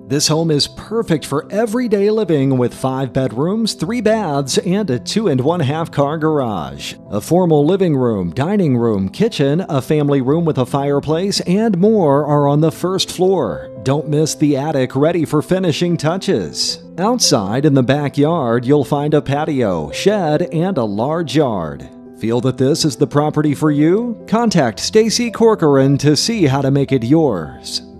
This home is perfect for everyday living with 5 bedrooms, 3 baths, and a 2 1/2 car garage. A formal living room, dining room, kitchen, a family room with a fireplace, and more are on the first floor. Don't miss the attic ready for finishing touches. Outside in the backyard, you'll find a patio, shed, and a large yard. Feel that this is the property for you? Contact Stacey Corcoran to see how to make it yours.